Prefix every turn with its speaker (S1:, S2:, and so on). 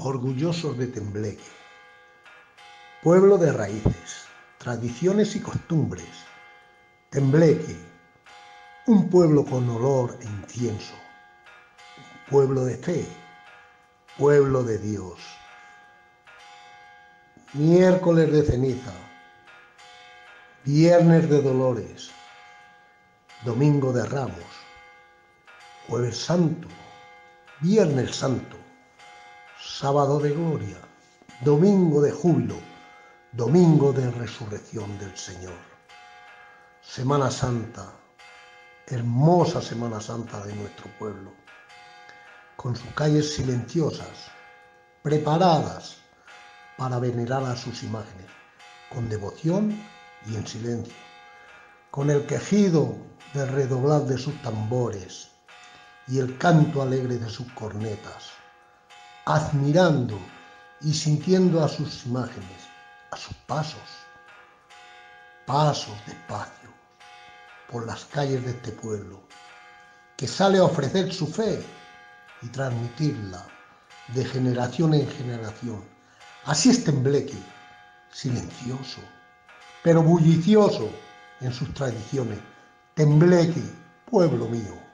S1: orgullosos de Tembleque, pueblo de raíces, tradiciones y costumbres. Tembleque, un pueblo con olor e incienso, un pueblo de fe, pueblo de Dios. Miércoles de ceniza, viernes de dolores, domingo de ramos, jueves santo, viernes santo, sábado de gloria, domingo de júbilo, domingo de resurrección del Señor. Semana Santa, hermosa Semana Santa de nuestro pueblo, con sus calles silenciosas, preparadas para venerar a sus imágenes, con devoción y en silencio, con el quejido del redoblar de sus tambores y el canto alegre de sus cornetas, admirando y sintiendo a sus imágenes, a sus pasos despacio por las calles de este pueblo, que sale a ofrecer su fe y transmitirla de generación en generación. Así es Tembleque, silencioso, pero bullicioso en sus tradiciones. Tembleque, pueblo mío.